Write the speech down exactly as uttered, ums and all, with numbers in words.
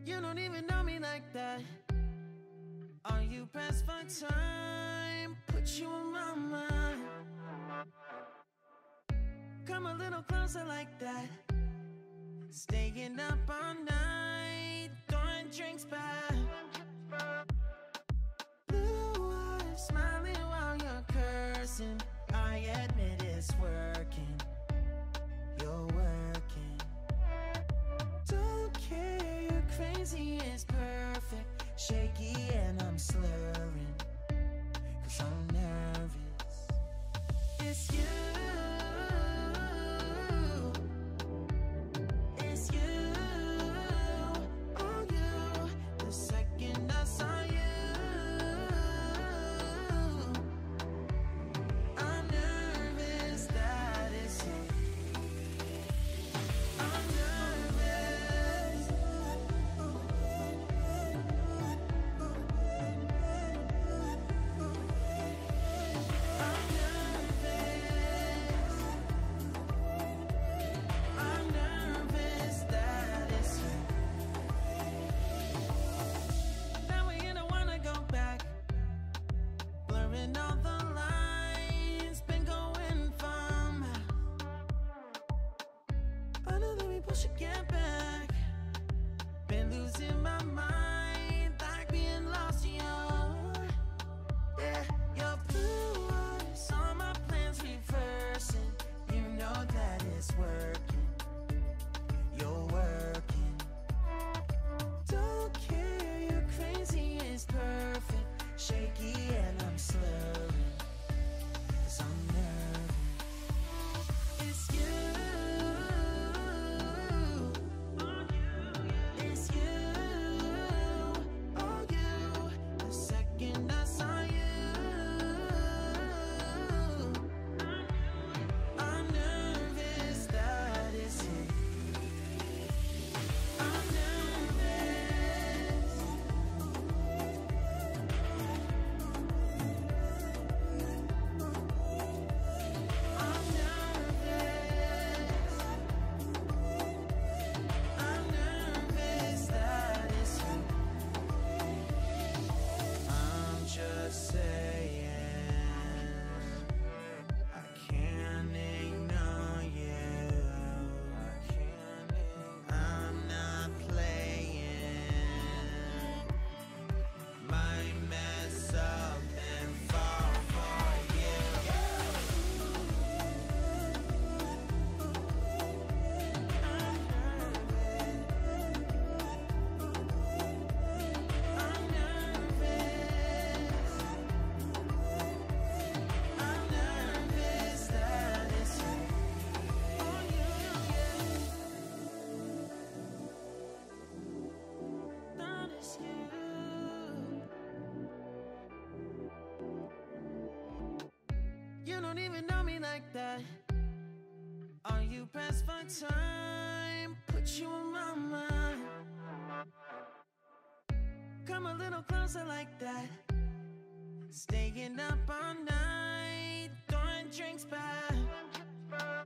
You don't even know me like that. Are you pressed for time? Put you in my mind. Come a little closer like that. Staying up all night, throwing drinks back. Blue eyes smiling while you're cursing. I admit it's working. You're working. Don't care, you're crazy, it's perfect. Shaky and I'm slurring, cause I'm nervous. It's you. It's you. Oh, you. The second I saw you, I'm nervous that it's you. I'm nervous. I'm nervous. I'm nervous that it's you. That way you don't wanna go back. Blurring all the lines, been going from. I know that we both should get back. Been losing my mind, like being lost to you. Yeah, your blue eyes, all my plans reversing. You know that it's working. You're working. Don't care, you're crazy, it's perfect. Shaky and I'm slurring, cause I'm nervous. It's you. It's you. Oh, you. The second I saw you, I'm nervous that it's you. I'm nervous. I'm nervous. I'm nervous that it's you. I'm just saying, I can't ignore you. I can't ignore. I'm not playing. Might mess up and fall for you. I'm nervous. I'm nervous. I'm nervous that it's you. Oh, you, yeah. That it's you. You don't even know me like that. Are you pressed for time? Put you in my mind. Come a little closer like that. Staying up all night, throwing drinks back.